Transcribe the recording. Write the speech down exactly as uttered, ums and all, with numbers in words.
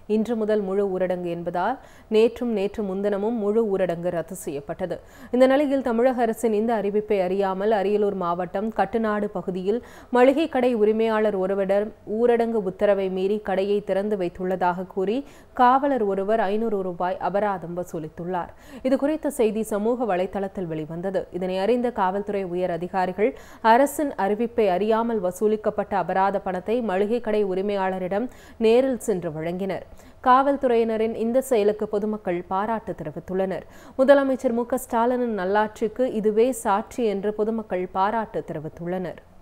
இன்று முதல் முழு ஊரடங்கு என்பதால் நேற்றும் நேற்று முன்தினமும் முழு ஊரடங்கு ரத்து செய்யப்பட்டது. இந்த நிலையில் தமிழக அரசின் இந்த அறிவிப்பை அறியாமல் அரியலூர் மாவட்டம் கட்டுநாடு பகுதியில் மளிகை கடை உரிமையாளர் ஒருவரிடம் ஊரடங்கு உத்தரவை மீறி கடையை திறந்து வைத்துள்ளதாக கூறி காவலர் ஒருவர் ஐநூறு ரூபாய் அபராதம் வசூலித்துள்ளார். இதுகுறித்த செய்தி சமூக வலைதளத்தில் வெளிவந்தது. இதனை அறிந்த காவல்துறை உயர் அதிகாரிகள் அரசின் அறிவிப்பை அறியாமல் வசூலிக்கப்பட்ட அபராத பணத்தை மளிகை கடை உரிமையாளரிடம் நேரில் சென்று வழங்கினர். காவல்துறையினரின் இந்த செயலுக்கு பொதுமக்கள் பாராட்டு தெரிவித்துள்ளனர். முதலமைச்சர் மு க ஸ்டாலினின் நல்லாட்சிக்கு இதுவே சாட்சி என்று பொதுமக்கள் பாராட்டு தெரிவித்துள்ளனர்.